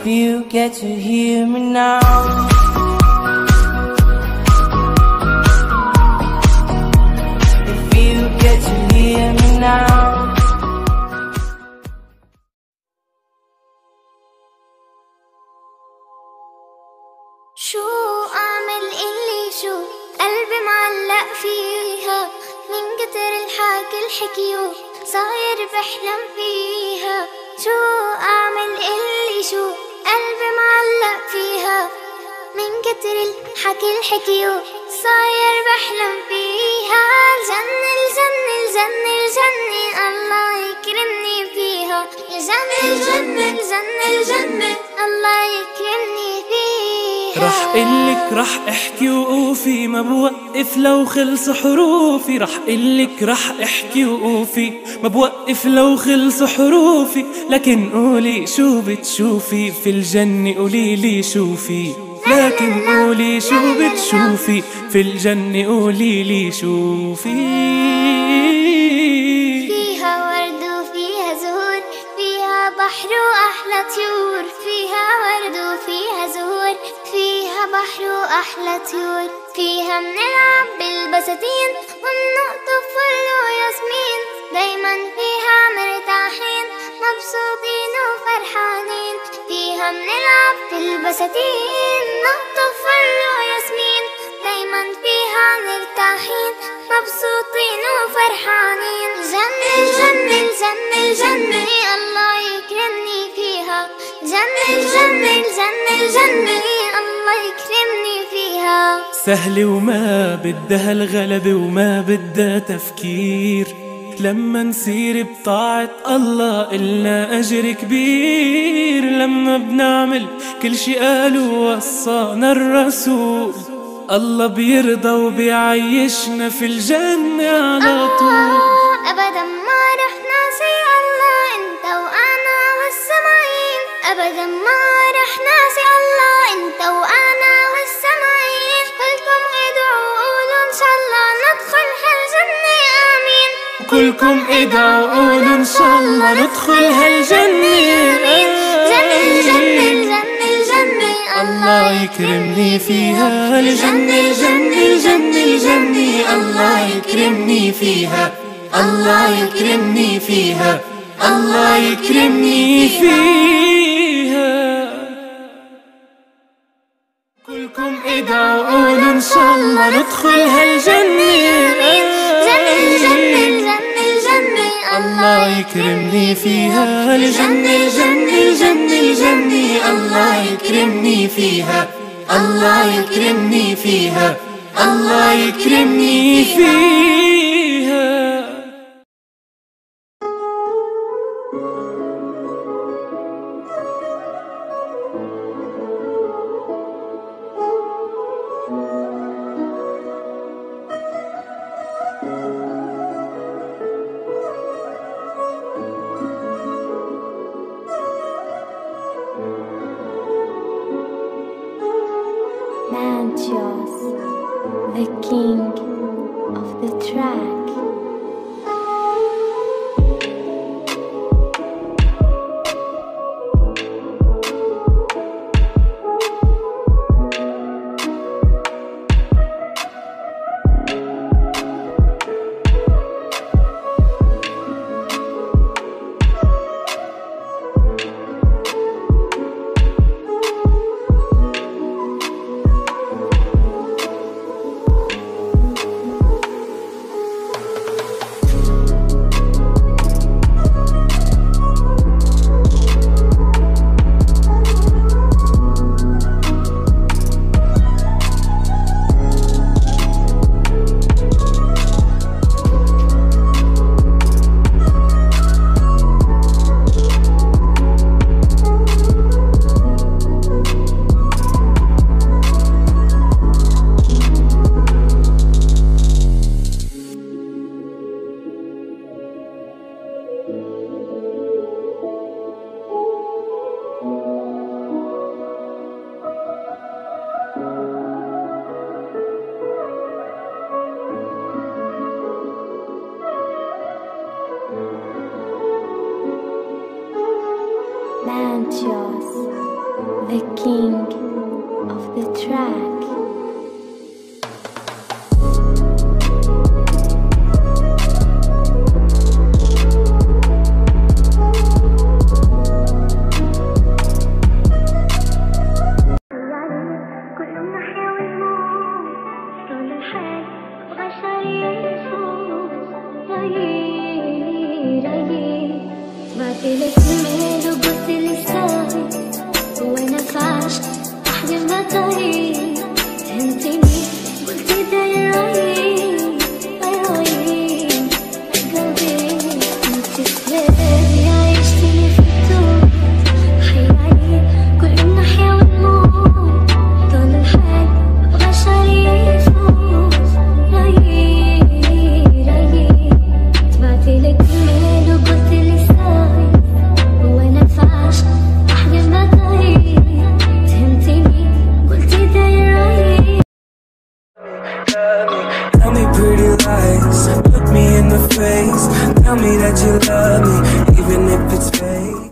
you get to hear me now. If you get to hear me now. شو أعمل اللي شو قلبي معلق فيها من كتر الحكي الحكيو صاير بحلم فيها. شو أعمل اللي شو قلبي معلق فيها من كتر الحكي الحكيو صاير بحلم فيها. الجنة الجنة الجنة الجنة الله يكرمني فيها. الجنة الجنة الجنة الجنة الله يكرمني فيها. رح قلك رح احكي وقوفي ما بوقف لو خلص حروفي. رح قلك رح احكي وقوفي ما بوقف لو خلص حروفي. لكن قولي شو بتشوفي في الجنة قوليلي شوفي. لكن قولي شو بتشوفي في الجنة قوليلي شوفي. فيها ورد وفيها زهور فيها بحر وأحلى طيور. فيها ورد وفيها زهور فيها بحر وأحلى طيور. فيها منلعب بالبساتين ومنقطف فل وياسمين. دايما فيها مرتاحين مبسوطين وفرحانين. فيها منلعب بالبساتين نقطف فل وياسمين. دايما فيها مرتاحين مبسوطين وفرحانين. الجنة الجنة الجنة الجنة الله يكرمني فيها. الجنة الجنة الجنة الجنة الله يكرمني فيها. سهلة وما بدها الغلبة وما بدها تفكير. لما نسير بطاعة الله إلنا أجر كبير. لما بنعمل كل شي قالوا وصانا الرسول الله بيرضى وبيعيشنا في الجنة على طول. أبدا ما رح ناسي الله أنت وأنا والسماعين. أبدا ما رح ناسي الله أنت وأنا والسماعين. كلكم ادعوا قولوا إن شاء الله ندخل هالجنة آمين. كلكم ادعوا قولوا إن شاء الله ندخل هالجنة آمين. الجنة الجنة الجنة الجنة الله يكرمني فيها. الجنة الجنة الجنة الجنة الله يكرمني فيها. الله يكرمني فيها. الله يكرمني فيها. كلكم ادعوا قولوا إن شاء الله ندخل هالجنة آمين. الجنة الجنة الجنة الله يكرمني فيها. الجنة الجنة الجنة الجنة الله يكرمني فيها. الله يكرمني فيها. الله يكرمني فيها. the king of the track. the king of the track. Tell me that you love me, even if it's fake.